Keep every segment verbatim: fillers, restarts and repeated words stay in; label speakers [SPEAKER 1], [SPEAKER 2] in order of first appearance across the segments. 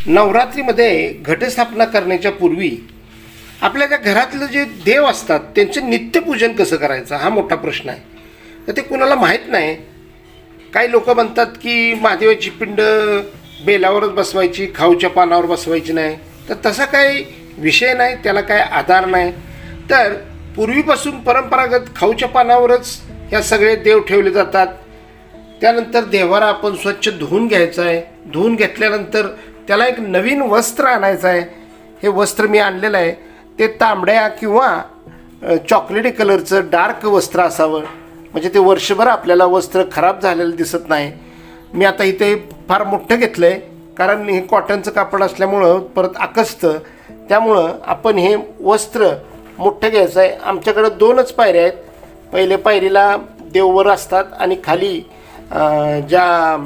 [SPEAKER 1] नवरात्रीमध्ये घटस्थापना करण्याच्या पूर्वी आपल्या त्या घरातले जे देव असतात त्यांचं नित्यपूजन कसं करायचं हा मोठा प्रश्न आहे. तर ते कुणाला माहीत नाही. काही लोक म्हणतात की महादेवाची पिंड बेलावरच बसवायची, खाऊच्या पानावर बसवायची नाही. तर तसा काही विषय नाही, त्याला काय आधार नाही. तर पूर्वीपासून परंपरागत खाऊच्या पानावरच ह्या सगळे देव ठेवले जातात. त्यानंतर देवारा आपण स्वच्छ धुवून घ्यायचं आहे. धुवून घेतल्यानंतर त्याला एक नवीन वस्त्र आणायचं आहे. हे वस्त्र मी आणलेलं आहे. ते तांबड्या किंवा चॉकलेटी कलरचं डार्क वस्त्र असावं, म्हणजे ते वर्षभर आपल्याला वस्त्र खराब झालेलं दिसत नाही. मी आता इथे फार मोठं घेतलं आहे, कारण हे कॉटनचं कापड असल्यामुळं परत आकसतं. त्यामुळं आपण हे वस्त्र मोठं घ्यायचं आहे. आमच्याकडं दोनच पायऱ्या आहेत. पहिले पायरीला देववर असतात आणि खाली ज्या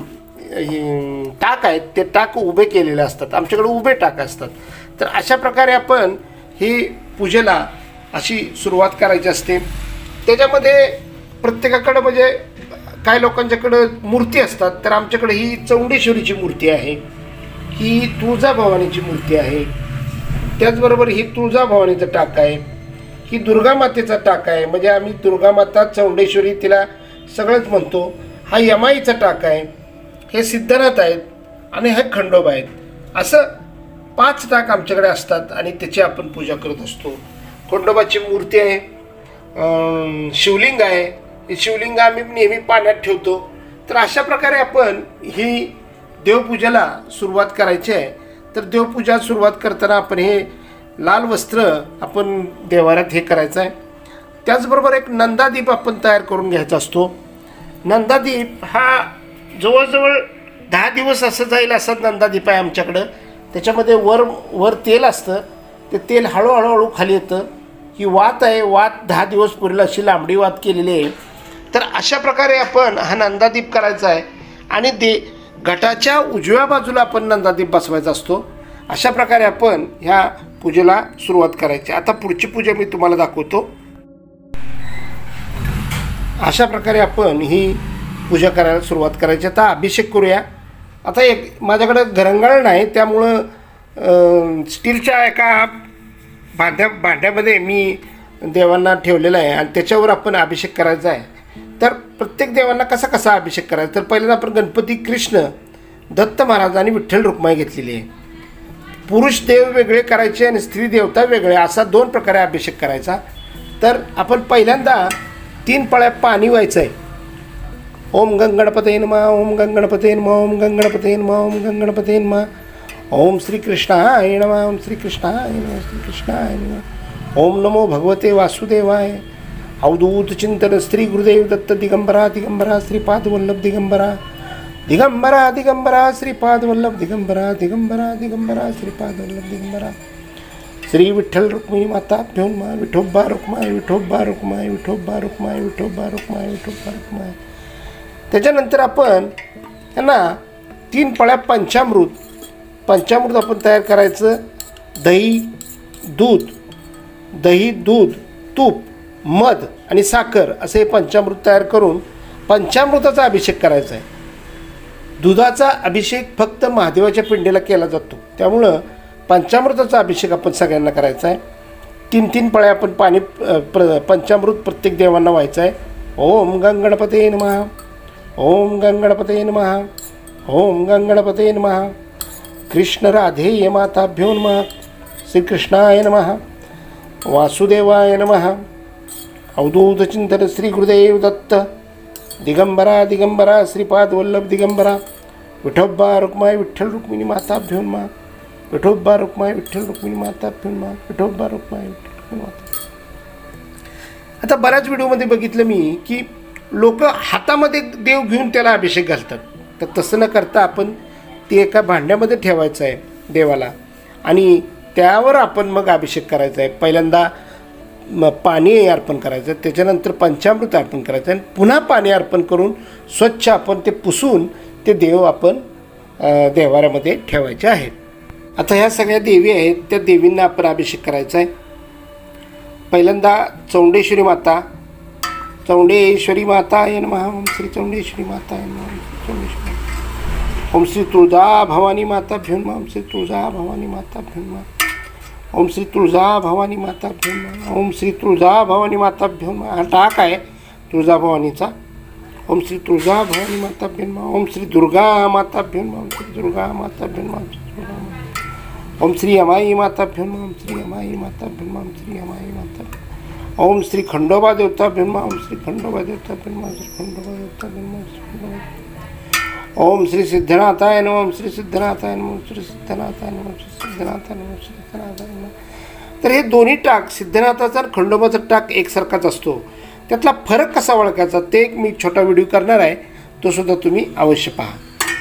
[SPEAKER 1] टाक आहेत ते टाक उभे केलेले असतात. आमच्याकडे उभे टाक असतात. तर अशा प्रकारे आपण ही पूजेला अशी सुरुवात करायची असते. त्याच्यामध्ये प्रत्येकाकडं म्हणजे काही लोकांच्याकडं मूर्ती असतात. तर आमच्याकडे ही चौंडेश्वरीची मूर्ती आहे, ही तुळजाभवानीची मूर्ती आहे. त्याचबरोबर ही तुळजाभवानीचा टाक आहे, ही दुर्गामातेचा टाक आहे. म्हणजे आम्ही दुर्गामाता चौंडेश्वरी तिला सगळंच म्हणतो. हा यमाईचा टाक आहे, हे सिद्धनाथ आहेत आणि हे खंडोबा आहेत. असं पाच टाक आमच्याकडे असतात आणि त्याची आपण पूजा करत असतो. खंडोबाची मूर्ती आहे, शिवलिंग आहे. हे शिवलिंग आम्ही नेहमी पाण्यात ठेवतो. तर अशा प्रकारे आपण ही देवपूजेला सुरुवात करायची आहे. तर देवपूजा सुरुवात करताना आपण हे लाल वस्त्र आपण देवाऱ्यात हे करायचं आहे. त्याचबरोबर एक नंदादीप आपण तयार करून घ्यायचा असतो. नंदादीप हा जवळजवळ दहा दिवस असं जाईल असा नंदादीप आहे आमच्याकडं. त्याच्यामध्ये वर वर तेल असतं. ते तेल हळूहळू हळू खाली येतं. ही वात आहे, वात दहा दिवस पुरेल अशी लांबडी वात केलेली आहे. तर अशा प्रकारे आपण हा नंदादीप करायचा आहे आणि दे घटाच्या उजव्या बाजूला आपण नंदादीप बसवायचा असतो. अशा प्रकारे आपण ह्या पूजेला सुरुवात करायची. आता पुढची पूजा मी तुम्हाला दाखवतो. अशा प्रकारे आपण ही पूजा करायला सुरुवात करायची. आता अभिषेक करूया. आता एक माझ्याकडं घरंगाळ नाही, त्यामुळं स्टीलच्या एका भांड्या भांड्यामध्ये मी देवांना ठेवलेलं आहे आणि त्याच्यावर आपण अभिषेक करायचा आहे. तर प्रत्येक देवांना कसा कसा अभिषेक करायचा, तर पहिल्यांदा आपण गणपती, कृष्ण, दत्त महाराज आणि विठ्ठल रुक्माई घेतलेली आहे. पुरुष देव वेगळे करायचे आणि स्त्री देवता वेगळे, असा दोन प्रकारे अभिषेक करायचा. तर आपण पहिल्यांदा तीन पळ्या पाणी व्हायचं आहे. ओम गंगणपते नमः, ओम गंगणपते नमः, ओम गंगणपते नमः, ओम गंगणपते नमः, ओम श्रीकृष्णाय नमः, ओम श्रीकृष्णाय नमः, श्रीकृष्णाय नमः, ओम नमो भगवते वासुदेवाय. अवधूत चिंतन श्री गुरुदेव दत्त दिगंबरा दिगंबरा श्रीपाद वल्लभ दिगंबरा दिगंबरा दिगंबरा श्रीपाद वल्लभ दिगंबरा दिगंबरा दिगंबरा श्रीपाद वल्लभ दिगंबरा. श्री विठ्ठल रुक्मिणी माता अभ्यो नमः. विठोबा रुक्माई, विठोबा रुक्माई, विठोबा रुक्माई, विठोबा रुक्माई, विठोबा रुक्माई. त्याच्यानंतर आपण त्यांना तीन पळ्या पंचामृत पंचामृत आपण तयार करायचं. दही, दूध, दही, दूध, तूप, मध आणि साखर असे पंचामृत तयार करून पंचामृताचा अभिषेक करायचा आहे. दुधाचा अभिषेक फक्त महादेवाच्या पिंडीला केला जातो, त्यामुळं पंचामृताचा अभिषेक आपण सगळ्यांना करायचा आहे. तीन तीन पळ्या आपण पाणी प्र पंचामृत प्रत्येक देवांना व्हायचं आहे. ओम गंगणपते नमः, ओम गंगणपते नमः, ओम गंगणपते नमः. कृष्ण राधेय माताभ्यो नमः, श्रीकृष्णाय नमः, वासुदेवाय नमः. अवधूत चिंतन श्री गुरुदेव दत्त दिगंबरा दिगंबरा श्रीपाद वल्लभ दिगंबरा. विठोबा रुक्माई, विठ्ठल रुक्मिणी माताभ्यो नमः, विठोबा रुक्माई, विठ्ठल रुक्मिणी माताभ्यो नमः, विठोबा रुक्माई, विठ्ठल रुक्मिणी माता. आता बऱ्याच व्हिडिओमध्ये बघितलं मी की लोक हातामध्ये देव घेऊन त्याला अभिषेक घालतात. तर तसं न करता आपण ते एका भांड्यामध्ये ठेवायचं आहे देवाला आणि त्यावर आपण मग अभिषेक करायचा आहे. पहिल्यांदा मग पाणी अर्पण करायचं, त्याच्यानंतर पंचामृत अर्पण करायचं आणि पुन्हा पाणी अर्पण करून स्वच्छ आपण ते पुसून ते देव आपण देवाऱ्यामध्ये ठेवायचे आहेत. आता ह्या सगळ्या देवी आहेत, त्या देवींना आपण अभिषेक करायचा आहे. पहिल्यांदा चौंडेश्वरी माता, चौंडेश्वरी माताय नमः, ओम श्री चौंडेश्वरी माताय नमः, चौंडेश्वरी ओम श्री तुळजा भवानी माताभ्यो नमः. ओम श्री तुळजा भवानी माताभ्यो नमः. ओम श्री तुळजा भवानी माताभ्यो नमः. ओम श्री तुळजा भवानी माताभ्यो नमः. हा टाक आहे तुळजा भवानीचा. ओम श्री तुळजा भवानी माताभ्यो नमः. ओम श्री दुर्गा माताभ्यो नमः. ओम श्री दुर्गा माताभ्यो नमः. ओम श्री अमाई माताभ्यो नमः. ओम श्री अमाई माताभ्यो नमः. ओम श्री अमाई माताभ्यो. ओम श्री खंडोबा देवताभ्यो नमः. ओम श्री खंडोबा देवताभ्यो नमः. श्री खंडोबा देवताभ्यो नमः. ओम श्री सिद्धनाथाय नमः. ओम श्री सिद्धनाथाय नमः. ओम श्री सिद्धनाथाय नमः. श्री सिद्धनाथाय नमः. श्री सिद्धनाथाय नमः. तर हे दोन्ही टाक सिद्धनाथाचा आणि खंडोबाचा टाक एकसारखाच असतो. त्यातला फरक कसा ओळखायचा ते एक मी छोटा व्हिडिओ करणार आहे, तो सुद्धा तुम्ही अवश्य पहा.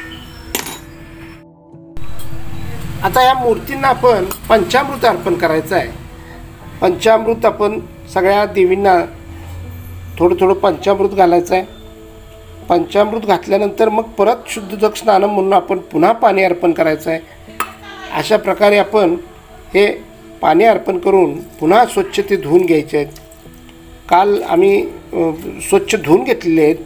[SPEAKER 1] आता या मूर्तींना आपण पंचामृत अर्पण करायचं आहे. पंचामृत आपण सगळ्या देवींना थोडं थोडं पंचामृत घालायचं आहे. पंचामृत घातल्यानंतर मग परत शुद्धोदक स्नानम म्हणून आपण पुन्हा पाणी अर्पण करायचं आहे. अशा प्रकारे आपण हे पाणी अर्पण करून पुन्हा स्वच्छ ते धुवून घ्यायचे आहेत. काल आम्ही स्वच्छ धुवून घेतलेले आहेत,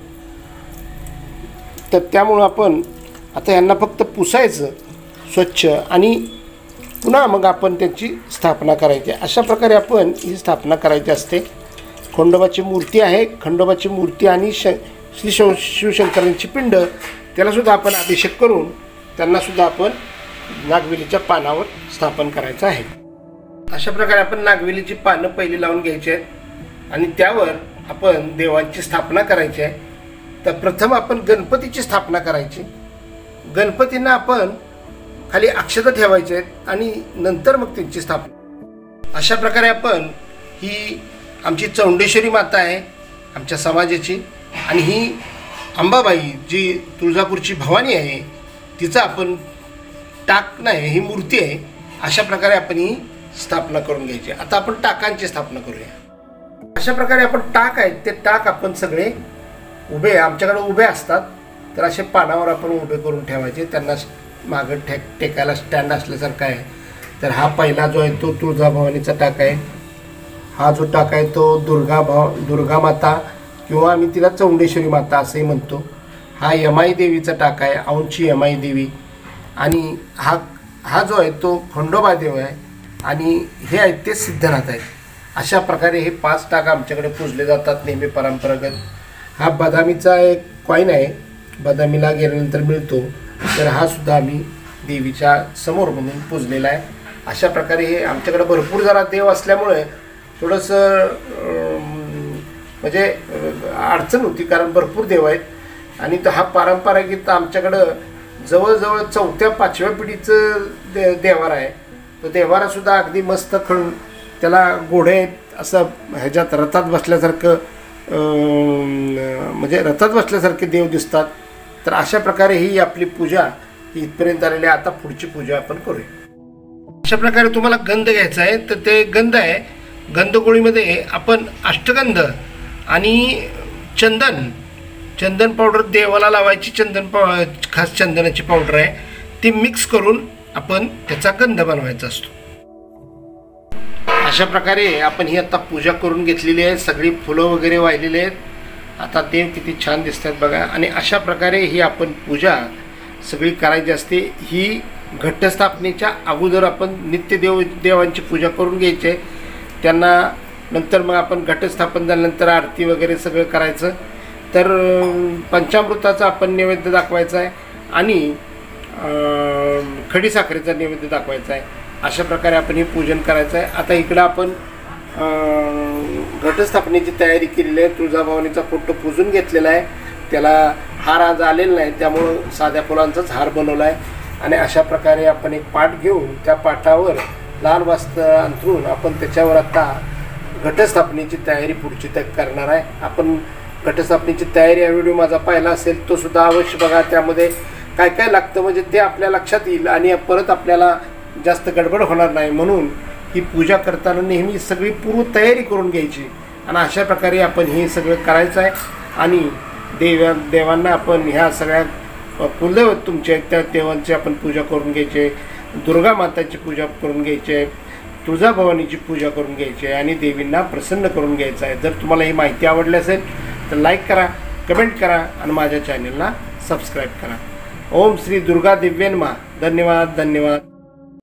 [SPEAKER 1] तर त्यामुळं आपण आता यांना फक्त पुसायचं स्वच्छ आणि पुन्हा मग आपण त्यांची स्थापना करायची. अशा प्रकारे आपण ही स्थापना करायची असते. खंडोबाची मूर्ती आहे. खंडोबाची मूर्ती आणि श श्री शिव शिवशंकरांची पिंड, त्यालासुद्धा आपण अभिषेक करून त्यांनासुद्धा आपण नागवेलीच्या पानावर स्थापन करायचं आहे. अशा प्रकारे आपण नागवेलीची पानं पहिली लावून घ्यायची आहेत आणि त्यावर आपण देवांची स्थापना करायची आहे. तर प्रथम आपण गणपतीची स्थापना करायची. गणपतींना आपण खाली अक्षता ठेवायचे आहेत आणि नंतर मग त्यांची स्थापना. अशा प्रकारे आपण ही आमची चौंडेश्वरी माता आहे आमच्या समाजाची, आणि ही अंबाबाई जी तुळजापूरची भवानी आहे तिचा आपण टाक नाही ही मूर्ती आहे. अशा प्रकारे आपण ही स्थापना करून घ्यायची. आता आपण टाकांची स्थापना करूया. अशा प्रकारे आपण टाक आहेत ते टाक आपण सगळे उभे आमच्याकडे उभे असतात, तर असे पानावर आपण उभे करून ठेवायचे. त्यांना मागं टेक टेकायला स्टँड असल्यासारखा आहे. तर हा पहिला जो आहे तो तुळजाभवानीचा टाक आहे. हा जो टाक आहे तो दुर्गा भाव दुर्गा माता किंवा आम्ही तिला चौंडेश्वरी माता असंही म्हणतो. हा यमाई देवीचा टाक आहे, औंची यमाई देवी. आणि हा हा जो आहे तो खंडोबा देव आहे आणि हे आहेत ते सिद्धनाथ आहेत. अशा प्रकारे हे पाच टाक आमच्याकडे पूजले जातात नेहमी परंपरागत. हा बदामीचा एक कॉईन आहे, बदामीला गेल्यानंतर मिळतो, तर हा सुद्धा आम्ही देवीच्या समोर म्हणून पूजलेला आहे. अशा प्रकारे हे आमच्याकडे भरपूर जरा देव असल्यामुळे थोडंसं म्हणजे अडचण होती, कारण भरपूर देव आहेत आणि तो हा पारंपरिक आमच्याकडं जवळजवळ चौथ्या पाचव्या पिढीचं दे देवार आहे. तो देवारासुद्धा अगदी मस्त खण त्याला घोडे आहेत असं ह्याच्यात रथात बसल्यासारखं म्हणजे रथात बसल्यासारखे देव दिसतात. तर अशा प्रकारे ही आपली पूजा इथपर्यंत आलेली आहे. आता पुढची पूजा आपण करूया. अशा प्रकारे तुम्हाला गंध घ्यायचा आहे, तर ते गंध आहे गंधगोळीमध्ये आपण अष्टगंध आणि चंदन चंदन पावडर देवाला लावायची. चंदन पाव खास चंदनाची पावडर आहे ती मिक्स करून आपण त्याचा गंध बनवायचा असतो. अशा प्रकारे आपण ही आता पूजा करून घेतलेली आहे. सगळी फुलं वगैरे वाहिलेली आहेत. आता देव किती छान दिसतात बघा. आणि अशा प्रकारे ही आपण पूजा सगळी करायची असते. ही घटस्थापनेच्या अगोदर आपण नित्यदेव देवांची पूजा करून घ्यायची आहे. त्यांना नंतर मग आपण घटस्थापन झाल्यानंतर आरती वगैरे सगळं करायचं. तर पंचामृताचा आपण नैवेद्य दाखवायचा आहे आणि खडीसाखरेचा नैवेद्य दाखवायचा आहे. अशा प्रकारे आपण हे पूजन करायचं आहे. आता इकडं आपण घटस्थापनेची तयारी केलेली आहे. तुळजाभवानीचा फोटो पूजून घेतलेला आहे. त्याला हार आज आलेला नाही, त्यामुळं साध्या फुलांचाच हार बनवला आहे. आणि अशा प्रकारे आपण एक पाट घेऊन त्या पाटावर लाल वस्त्र अंथरून आपण त्याच्यावर आता घटस्थापनेची तयारी पुढची तक करणार आहे. आपण घटस्थापनेची तयारी हा व्हिडिओ माझा पाहिला असेल तो सुद्धा अवश्य बघा. त्यामध्ये काय काय लागतं म्हणजे ते आपल्या लक्षात येईल आणि परत आपल्याला जास्त गडबड होणार नाही. म्हणून ही पूजा करताना नेहमी सगळी पूर्व तयारी करून घ्यायची आणि अशा प्रकारे आपण हे सगळं करायचं आहे. आणि देव्या देवांना आपण ह्या सगळ्या कुलदैवत तुमच्या त्या देवांची आपण पूजा करून घ्यायची. दुर्गा माताची पूजा करून घ्यायची आहे. तुळजाभवानीची पूजा करून घ्यायची आहे आणि देवींना प्रसन्न करून घ्यायचं आहे. जर तुम्हाला ही माहिती आवडली असेल तर लाईक करा, कमेंट करा आणि माझ्या चॅनलला सबस्क्राईब करा. ओम श्री दुर्गा दिव्ये नमः. धन्यवाद धन्यवाद.